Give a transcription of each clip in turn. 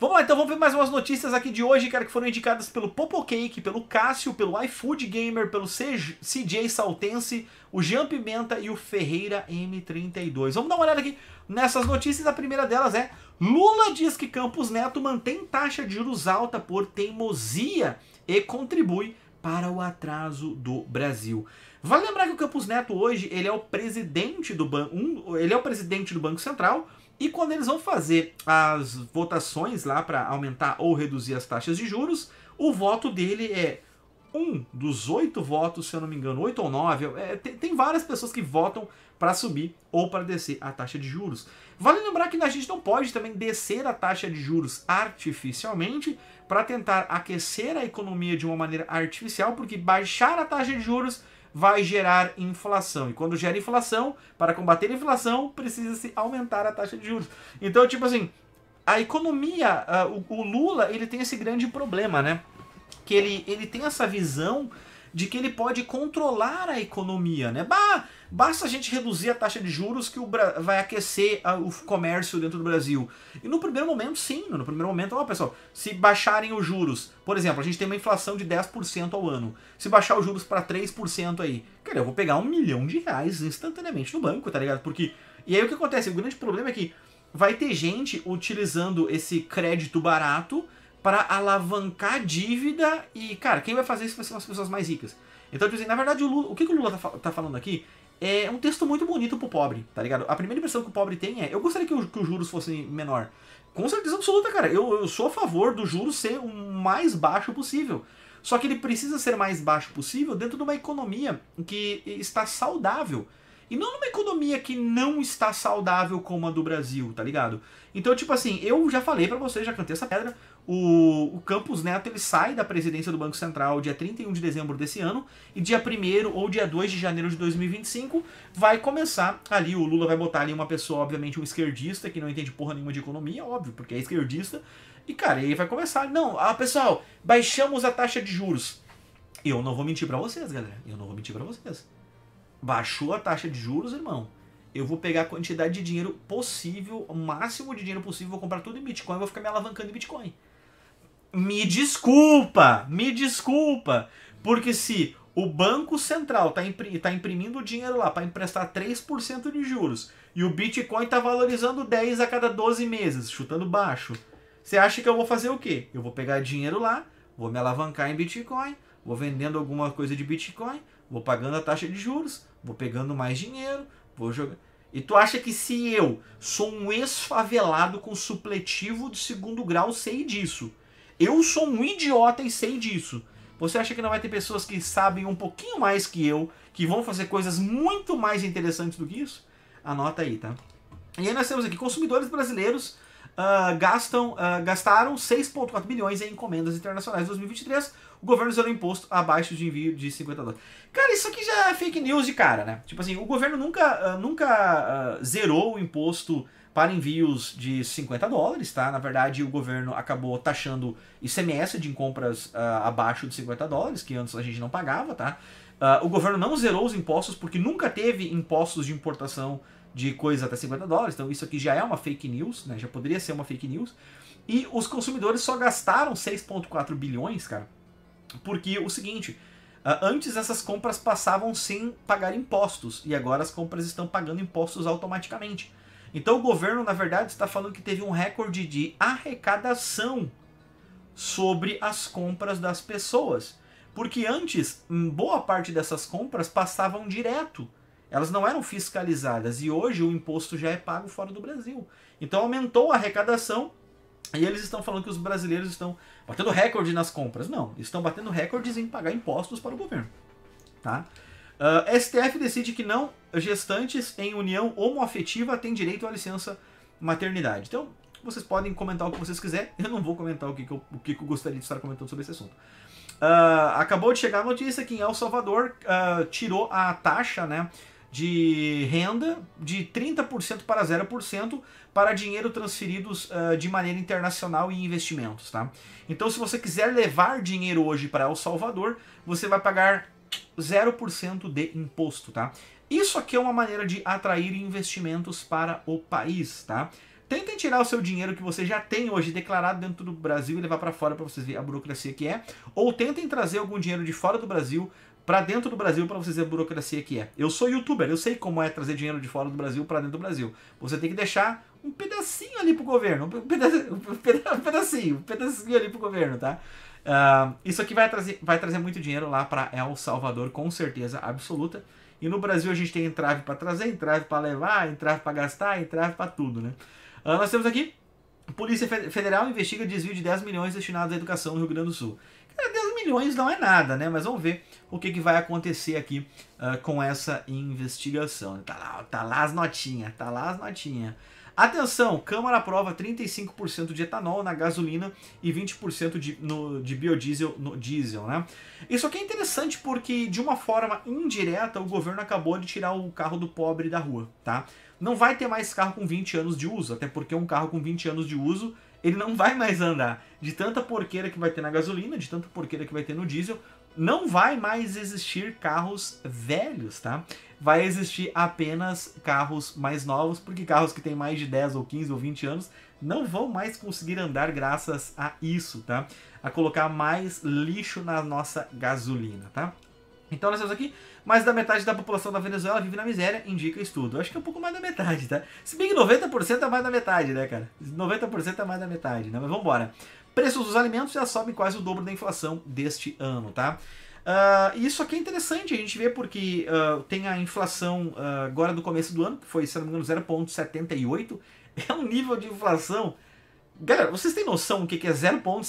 Vamos lá, então vamos ver mais umas notícias aqui de hoje, cara, que foram indicadas pelo Popocake, pelo Cássio, pelo iFood Gamer, pelo CJ Saltense, o Jean Pimenta e o Ferreira M32. Vamos dar uma olhada aqui nessas notícias. A primeira delas é: Lula diz que Campos Neto mantém taxa de juros alta por teimosia e contribui para o atraso do Brasil. Vale lembrar que o Campos Neto hoje, ele é o presidente do Banco Central. E quando eles vão fazer as votações lá para aumentar ou reduzir as taxas de juros, o voto dele é um dos 8 votos, se eu não me engano, 8 ou 9. Tem várias pessoas que votam para subir ou para descer a taxa de juros. Vale lembrar que a gente não pode também descer a taxa de juros artificialmente para tentar aquecer a economia de uma maneira artificial, porque baixar a taxa de juros vai gerar inflação. E quando gera inflação, para combater a inflação, precisa-se aumentar a taxa de juros. Então, tipo assim, a economia, o Lula, ele tem esse grande problema, né? Que ele tem essa visão de que ele pode controlar a economia, né? Basta a gente reduzir a taxa de juros que vai aquecer o comércio dentro do Brasil. E no primeiro momento, sim. No primeiro momento, ó, pessoal, se baixarem os juros, por exemplo, a gente tem uma inflação de 10% ao ano. Se baixar os juros para 3% aí, cara, eu vou pegar R$1 milhão instantaneamente no banco, tá ligado? Porque... E aí o que acontece? O grande problema é que vai ter gente utilizando esse crédito barato para alavancar dívida e, cara, quem vai fazer isso vai ser as pessoas mais ricas. Então, tipo assim, na verdade, o que o Lula tá falando aqui é um texto muito bonito pro pobre, tá ligado? A primeira impressão que o pobre tem é: eu gostaria que os juros fossem menor. Com certeza absoluta, cara. Eu sou a favor do juros ser o mais baixo possível. Só que ele precisa ser mais baixo possível dentro de uma economia que está saudável. E não numa economia que não está saudável como a do Brasil, tá ligado? Então, tipo assim, eu já falei pra vocês, já cantei essa pedra. O Campos Neto, ele sai da presidência do Banco Central dia 31 de dezembro desse ano, e dia 1º ou dia 2 de janeiro de 2025 vai começar ali, o Lula vai botar ali uma pessoa, obviamente um esquerdista, que não entende porra nenhuma de economia, óbvio, porque é esquerdista, e cara, ele vai começar, não, pessoal, baixamos a taxa de juros. Eu não vou mentir pra vocês, galera, eu não vou mentir pra vocês. Baixou a taxa de juros, irmão, eu vou pegar a quantidade de dinheiro possível, o máximo de dinheiro possível, vou comprar tudo em Bitcoin, vou ficar me alavancando em Bitcoin. Me desculpa, porque se o Banco Central tá imprimindo dinheiro lá para emprestar 3% de juros e o Bitcoin tá valorizando 10 a cada 12 meses, chutando baixo, você acha que eu vou fazer o quê? Eu vou pegar dinheiro lá, vou me alavancar em Bitcoin, vou vendendo alguma coisa de Bitcoin, vou pagando a taxa de juros, vou pegando mais dinheiro, vou jogar... E tu acha que se eu sou um ex-favelado com supletivo de 2º grau, sei disso, eu sou um idiota e sei disso, você acha que não vai ter pessoas que sabem um pouquinho mais que eu, que vão fazer coisas muito mais interessantes do que isso? Anota aí, tá? E aí nós temos aqui: consumidores brasileiros gastaram 6,4 bilhões em encomendas internacionais em 2023. O governo zerou imposto abaixo de envio de $50. Cara, isso aqui já é fake news de cara, né? Tipo assim, o governo nunca zerou o imposto para envios de $50, tá? Na verdade, o governo acabou taxando ICMS de compras abaixo de $50, que antes a gente não pagava, tá? O governo não zerou os impostos porque nunca teve impostos de importação de coisas até $50, então isso aqui já é uma fake news, né? Já poderia ser uma fake news. E os consumidores só gastaram 6,4 bilhões, cara, porque o seguinte: antes essas compras passavam sem pagar impostos, e agora as compras estão pagando impostos automaticamente. Então o governo, na verdade, está falando que teve um recorde de arrecadação sobre as compras das pessoas. Porque antes, boa parte dessas compras passavam direto. Elas não eram fiscalizadas, e hoje o imposto já é pago fora do Brasil. Então aumentou a arrecadação, e eles estão falando que os brasileiros estão batendo recorde nas compras. Não, estão batendo recordes em pagar impostos para o governo. Tá? STF decide que não gestantes em união homoafetiva têm direito à licença maternidade. Então, vocês podem comentar o que vocês quiserem. Eu não vou comentar o que eu gostaria de estar comentando sobre esse assunto. Acabou de chegar a notícia que em El Salvador tirou a taxa, né, de renda de 30% para 0% para dinheiro transferidos de maneira internacional e investimentos. Tá? Então, se você quiser levar dinheiro hoje para El Salvador, você vai pagar 0% de imposto, tá? Isso aqui é uma maneira de atrair investimentos para o país, tá? tentem tirar o seu dinheiro que você já tem hoje declarado dentro do Brasil e levar para fora para vocês verem a burocracia que é. Ou tentem trazer algum dinheiro de fora do Brasil para dentro do Brasil para vocês verem a burocracia que é. Eu sou youtuber, eu sei como é trazer dinheiro de fora do Brasil para dentro do Brasil. Você tem que deixar um pedacinho ali pro governo, um pedacinho ali pro governo, tá? Isso aqui vai trazer muito dinheiro lá para El Salvador, com certeza absoluta. E no Brasil a gente tem entrave para trazer, entrave para levar, entrave para gastar, entrave para tudo, né? Nós temos aqui, Polícia Federal investiga desvio de 10 milhões destinados à educação no Rio Grande do Sul. Cara, 10 milhões não é nada, né? Mas vamos ver o que vai acontecer aqui com essa investigação. Tá lá as notinhas, tá lá as notinhas. Atenção, Câmara aprova 35% de etanol na gasolina e 20% de biodiesel no diesel, né? Isso aqui é interessante porque, de uma forma indireta, o governo acabou de tirar o carro do pobre da rua, tá? Não vai ter mais carro com 20 anos de uso, até porque um carro com 20 anos de uso, ele não vai mais andar. De tanta porqueira que vai ter na gasolina, de tanta porqueira que vai ter no diesel, não vai mais existir carros velhos, tá? Vai existir apenas carros mais novos, porque carros que têm mais de 10 ou 15 ou 20 anos não vão mais conseguir andar graças a isso, tá? A colocar mais lixo na nossa gasolina, tá? Então nós temos aqui, mais da metade da população da Venezuela vive na miséria, indica estudo. Eu acho que é um pouco mais da metade, tá? Se bem que 90% é mais da metade, né, cara? 90% é mais da metade, né? Mas vamos embora. Preços dos alimentos já sobem quase o dobro da inflação deste ano, tá? Isso aqui é interessante a gente ver porque tem a inflação agora do começo do ano, que foi, se não me engano, 0,78. É um nível de inflação... Galera, vocês têm noção do que é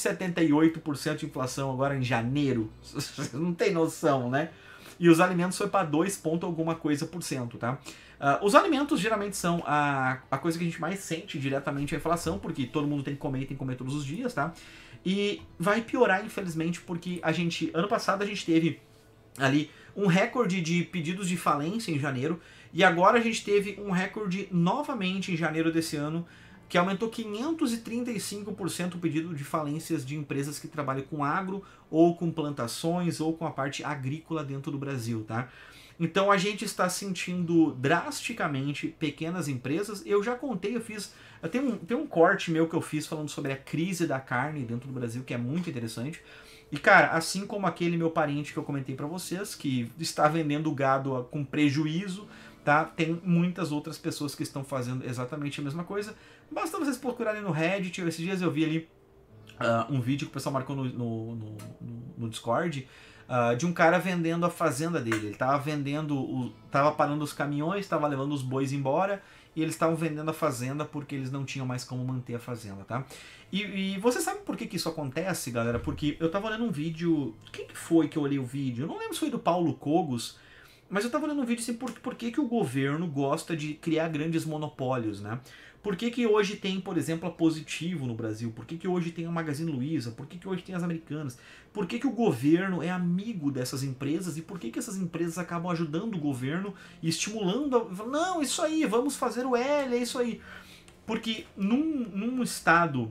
0,78% de inflação agora em janeiro? Vocês não tem noção, né? E os alimentos foi para 2 ponto alguma coisa por cento, tá? Os alimentos geralmente são a coisa que a gente mais sente diretamente a inflação, porque todo mundo tem que comer e tem que comer todos os dias, tá? E vai piorar, infelizmente, porque ano passado a gente teve ali um recorde de pedidos de falência em janeiro, e agora a gente teve um recorde novamente em janeiro desse ano, que aumentou 535% o pedido de falências de empresas que trabalham com agro, ou com plantações, ou com a parte agrícola dentro do Brasil, tá? Então a gente está sentindo drasticamente pequenas empresas. Eu já contei, tem um corte meu que eu fiz falando sobre a crise da carne dentro do Brasil, que é muito interessante. E cara, assim como aquele meu parente que eu comentei para vocês, que está vendendo gado com prejuízo, tá? Tem muitas outras pessoas que estão fazendo exatamente a mesma coisa. Basta vocês procurarem no Reddit. Esses dias eu vi ali um vídeo que o pessoal marcou no Discord, de um cara vendendo a fazenda dele. Ele tava tava parando os caminhões, tava levando os bois embora, e eles estavam vendendo a fazenda porque eles não tinham mais como manter a fazenda, tá? E você sabe por que isso acontece, galera? Porque eu tava olhando um vídeo... Quem que foi que eu olhei o vídeo? Eu não lembro se foi do Paulo Cogos, mas eu tava olhando um vídeo assim, por que o governo gosta de criar grandes monopólios, né? Por que hoje tem, por exemplo, a Positivo no Brasil? Por que hoje tem a Magazine Luiza? Por que hoje tem as Americanas? Por que o governo é amigo dessas empresas? E por que essas empresas acabam ajudando o governo e estimulando? Não, isso aí, vamos fazer o L, é isso aí. Porque num estado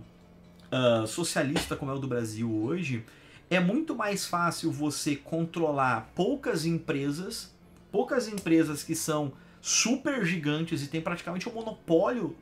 socialista como é o do Brasil hoje, é muito mais fácil você controlar poucas empresas que são super gigantes e tem praticamente um monopólio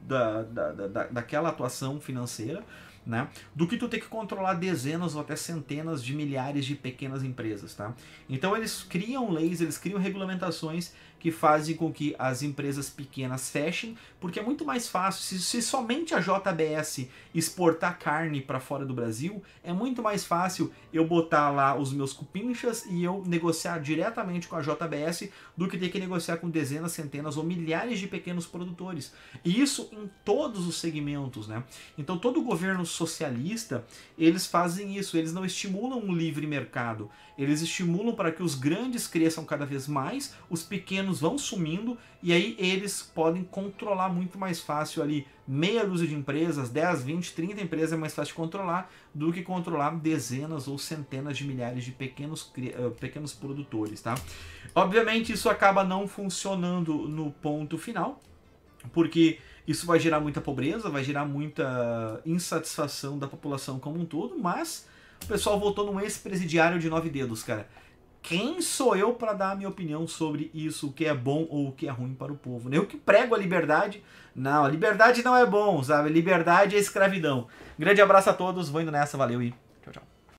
daquela atuação financeira, né? Do que tu ter que controlar dezenas ou até centenas de milhares de pequenas empresas, tá? Então eles criam leis, eles criam regulamentações que fazem com que as empresas pequenas fechem, porque é muito mais fácil, se somente a JBS exportar carne para fora do Brasil, é muito mais fácil eu botar lá os meus cupinchas e eu negociar diretamente com a JBS do que ter que negociar com dezenas, centenas ou milhares de pequenos produtores. E isso em todos os segmentos, né? Então todo governo socialista, eles fazem isso, eles não estimulam um livre mercado, eles estimulam para que os grandes cresçam cada vez mais, os pequenos vão sumindo, e aí eles podem controlar muito mais fácil ali meia dúzia de empresas, 10, 20, 30 empresas é mais fácil de controlar do que controlar dezenas ou centenas de milhares de pequenos produtores, tá? Obviamente isso acaba não funcionando no ponto final, porque isso vai gerar muita pobreza, vai gerar muita insatisfação da população como um todo, mas o pessoal votou num ex-presidiário de 9 dedos, cara. quem sou eu para dar a minha opinião sobre isso, o que é bom ou o que é ruim para o povo? Eu que prego a liberdade. Não, a liberdade não é bom, sabe? Liberdade é escravidão. Grande abraço a todos, vou indo nessa, valeu e tchau, tchau.